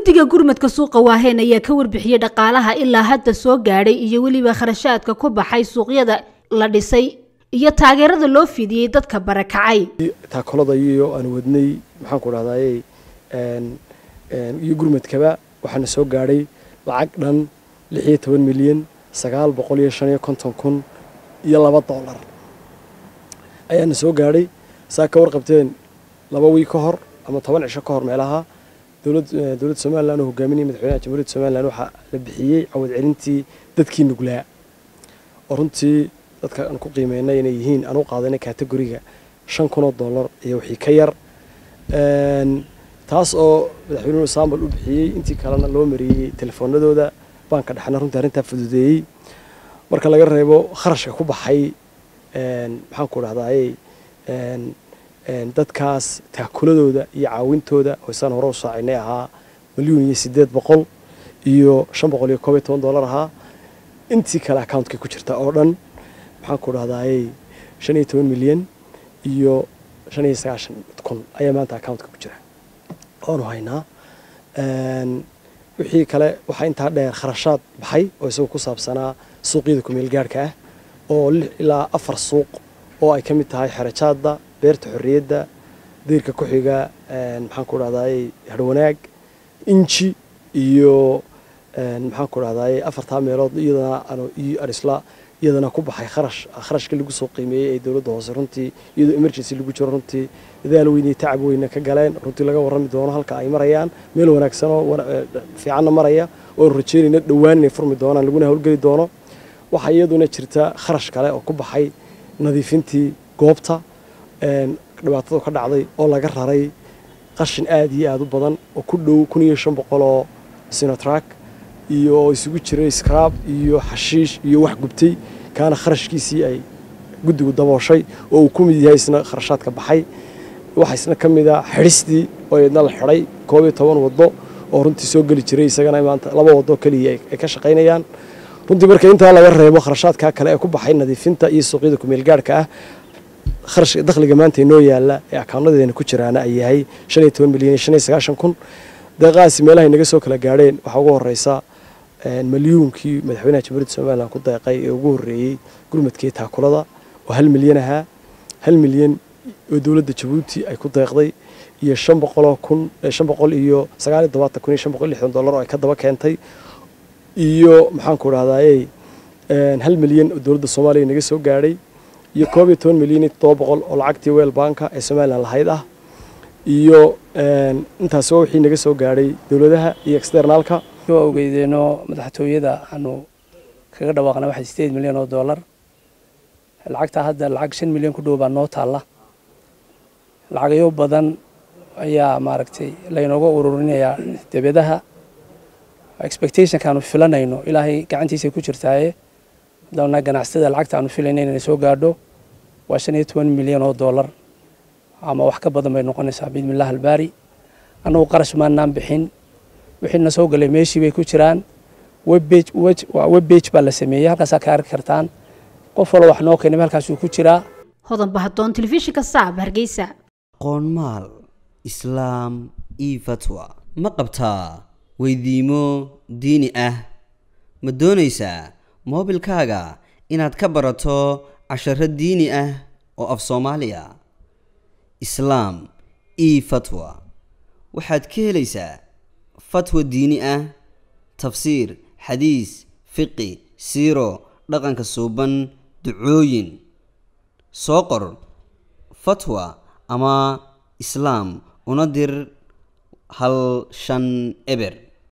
guddiga gurmadka suuqa Waaheen ayaa ka warbixiyay dhaqaalaha ilaa hadda soo gaadhay iyo waliba kharashaadka ku baxay suuqyada la dhisay iyo taageerada loo fidiyay dadka barakacay taakulada iyo aan wadnay maxaan ku raadayay iyo gurmadkaba waxaana soo gaadhay lacag dhan 16 milyan 955 iyo $2 ayaana soo gaadhay saa ka warqabteen 2 wiig ka hor ama 10 cisho ka hor meelaha dawladda Soomaaliland oo hogaaminayay madaxweynaha Jamhuuriyadda Soomaaliland waxa la bixiyay cawad celintii dadkii nuglaa oo runtii dadka aan ku qiimeynay inay yihiin aan u qaadanay category-ga $5,000 iyo wixii ka yar taas oo madaxweynuhu saambal u bixiyay intii kalena loo mariyay telefoonadooda banka dhaxna runtii arinta fududeeyay marka laga reebo kharashka ku baxay maxaan ku raadayay dadkaas taakuladooda iyo caawintooda oo isaan hore u saacinay ahaa $1,800,000 iyo $512 ahaa intii kale account-ka ku jirta oo dhan maxaan ku raadayay 15 milyan iyo 95,000 ayaa maanta account-ka ku jira oo haynaa wixii kale waxa inta dheer kharashaad baxay oo isoo ku saabsanaa suuqyada ku meel gaarka ah oo ilaa 4 suuq oo ay kamid tahay xarajaada beerta xorriyadda deerka ku xiga maxaan ku raadayay harwanaag inji iyo maxaan ku raadayay 4 meelood iyadana iyo arisla iyadana ku baxay kharashka lagu soo qiimeeyay ee dawladda hoose runtii iyadoo emergency lagu jiro runtii dadaal weyn iyo tacab weyn ka galeen runtii laga warrami doono halka ay marayaan meel wanaagsan oo fiican maraya oo rajeynayna dhawaan inay furmi doonaan laguna hawlgali doono waxa iyaduna jirta kharash kale oo ku baxay nadiifintii goobta dhibaatada ka dhacday oo laga raray qashin aad iyo aad u badan oo ku dhow 1,500 oo Sinotrack iyo isugu jiray scrap iyo xashiish iyo wax gubtay kaana kharashkiisii ay guddigu dabooshay oo ku mid yahay isna kharashaadka baxay waxa isna kamid ah xiristii oo iyadna la xiray 12 wado oo runtii soo gali jiray isagana maanta 2 wado kaliya ay ka shaqeynayaan runtii marka inta laga reebo kharashaadka kale ee ku baxay nadiifinta iyo suuqyada ku meel gaarka ah kharash dakhliga maanta inoo yaala ee account-nadeena ku jiraana ay yahay 15 milyan 95,000 deeqaasi meelaha inaga soo kala gaareen waxa ugu horeysa مليونكي مدحونا جمهورية الصومال كنت دقيق وجوري قرمت تاكلدا و1 مليون ها 1 مليون ودولة جيبوتي أي كنت دقيق iyo $500,000 iyo $9,760 ay ka daba keentay iyo maxaan ku raadayay 1 milyan oo dawladda Soomaaliya naga soo gaaray iyo 12 milyan 700 oo lacagtii World Bank ee Soomaaliland lahayd ah iyo intaas oo wixii naga soo gaaray dawladaha iyo externalka oo ogeydeenoo madaxtooyada aanu kaga dhawaaqnay waxa $8 milyan lacagta hadda lacag 5 milyan ku dhow baa noo taala lacagayo badan ayaa maaragtay la inooga ururinaya dibadaha expectation kaanu filanayno ilaahay gacantiisa ku jirtaaye dawna ganacsatada lacagta aanu filanayno inay soo gaadho waa $15 milyan ama wax ka badan bay noqonaysaa bismillaah albaari anuu qarash maanaan bixin wixina soo galay meeshii bay ku jiraan web page baa la sameeyay halkaas ka arki kartaan qof walba wax noo keenay halkaas uu ku jiraa hodan bahadoon telefishinka Saab Hargeysa qoonmaal islaam fatwa ma qabtaa weydiimo diini ah ma doonaysaa moobilkaaga inaad ka barato casharo diini ah oo af Soomaaliya islaam fatwa waxaad ka helaysaa fatwa diini ah tafsiir xadiis fiqi siiro dhaqanka suuban ducooyin soo qor fatwa ama islaam una dir hal shan eber